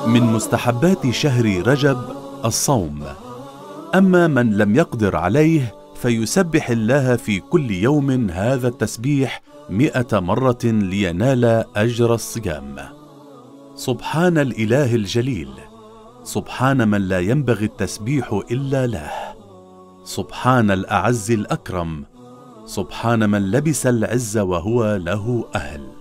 من مستحبات شهر رجب الصوم. أما من لم يقدر عليه فيسبح الله في كل يوم هذا التسبيح 100 مرة لينال أجر الصيام. سبحان الإله الجليل، سبحان من لا ينبغي التسبيح إلا له، سبحان الأعز الأكرم، سبحان من لبس العز وهو له أهل.